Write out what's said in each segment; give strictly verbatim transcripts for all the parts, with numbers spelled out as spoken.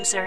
producer.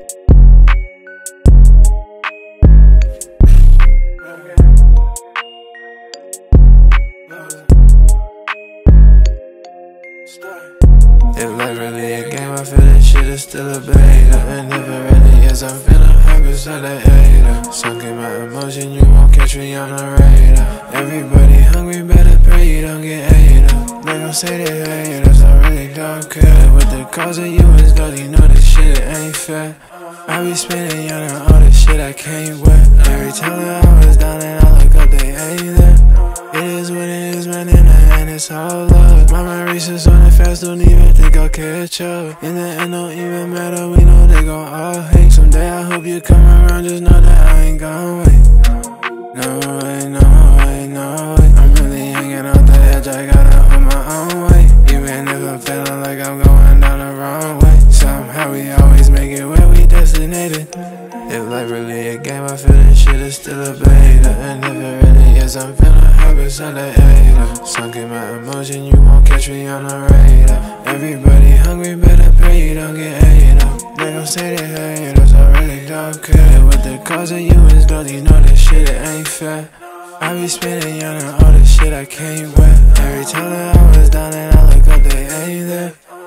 If life really a game, I feel this shit is still a beta. And if it really is, I'm feeling hype beside the hater. Sunk in my emotion, you won't catch me on the radar. Everybody hungry, better pray you don't get ate up. They gon' say they hate us, I really don't care. With the cause of you is gold, you know this shit ain't fair. I be spending young and all this shit I can't wear. Every time that I was down and I look up, they ain't there. It is what it is, man, in the end it's all love. Mama races on the fast, don't even think I'll catch up. In the end, don't even matter, we know they gon' all hate. Someday I hope you come around, just know that I ain't gon' wait. No way, no way, no way. I'm really hanging on the edge, I gotta hold my own weight. Even if I'm feeling like I'm going down the wrong way, somehow we always make it where we destinated. If life really a game, I feel this shit is still a beta. And if it really is, I'm feeling hype beside the hater. Sunk in my emotion, you won't catch me on the radar. Everybody hungry, better pray you don't get ate up. They gon' say they hate us, I really don't care. What the cause of you is gold, you know this shit it ain't fair. I be spending young and all this shit I can't wear. Every time that I was down and I look up, they ain't there.